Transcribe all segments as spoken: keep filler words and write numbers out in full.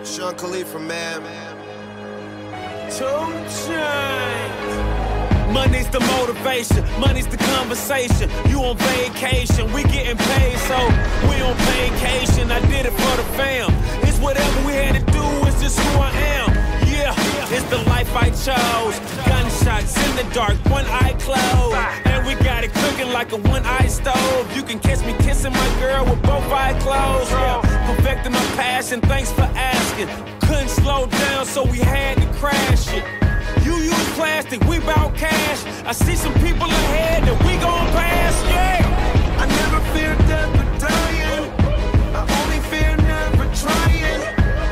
Sean Khalifa, man. Two chains. Money's the motivation, money's the conversation. You on vacation, we getting paid, so we on vacation. I did it for the fam. It's whatever we had to do, it's just who I am. Yeah, it's the life I chose. Gunshots in the dark, one eye closed. And we got it cooking like a one-eye stove. You can catch me kissing my girl with both eyes closed. Yeah, perfecting my passion, thanks for asking. Couldn't slow down, so we had to crash it. You use plastic, we bout cash. I see some people ahead that we gon' pass, yeah. I never fear death or dying. I only fear never trying.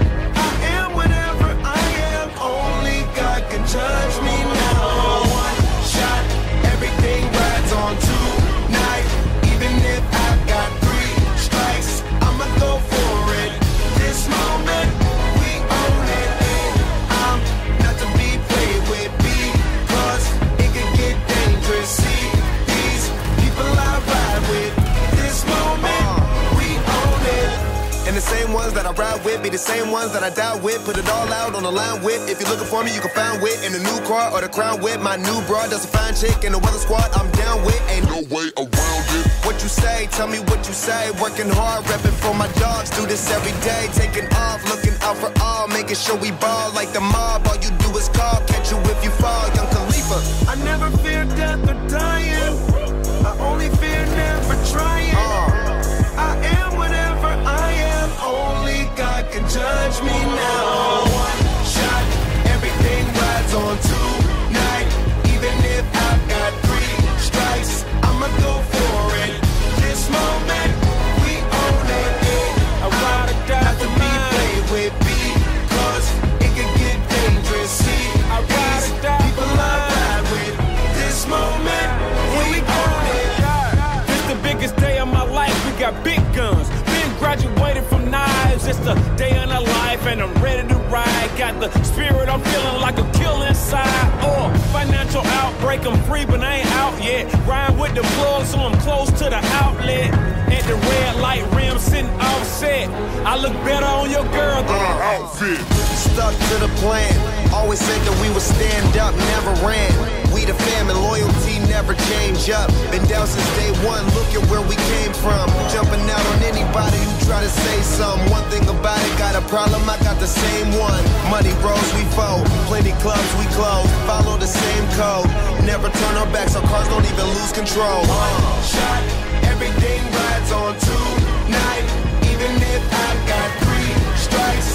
I am whatever I am. Only God can judge me now. One shot, everything rides on tonight. Even if I've got three strikes, I'ma go for it. This moment, we own it. I'm not to be played with because it can get dangerous. See these people I ride with. This moment, we own it. And the same ones that I ride with be the same ones that I die with. Put it all out on the line with. If you're looking for me, you can find wit in the new car or the crown with. My new broad does a fine chick in the weather squad. I'm down with. Ain't no way around it. What you say? Tell me what you say. Working hard, repping for my dogs. Do this every day. Taking off, looking out for all. Making sure we ball like the mob. All you do is call. Catch you if you fall. Young Khalifa. I never fear death or dying. I only fear never trying. Uh. I am whatever I am. Only God can judge me now. One shot, everything rides on tonight. Even if I've got three strikes, I'ma go for it. This moment, we own it. I ride or die Not to for be mine. played with because it can get dangerous. See, I ride these or die people for I mine. ride with. This moment, we own it. This the biggest day of my life, we got big guns. Been graduated from knives, it's the day of the life and I'm ready to ride. Got the spirit, I'm feeling like a kill inside. Or financial outbreak, I'm free but I ain't out yet. Ride with the plug so I'm close to the outlet. At the red light rim sitting offset. I look better on your girl than an outfit. Stuck to the plan. Always said that we would stand up, never ran. We the fam and loyalty never change up. Been down since day one, look at where we came from. Jumping out on anybody who try to say something. One thing about it, got a problem, I got the same one. Money rolls, we fold. Plenty clubs, we close. Follow the same code. Never turn our backs, our cars don't even lose control. One shot, everything rides on tonight. Even if I've got three strikes,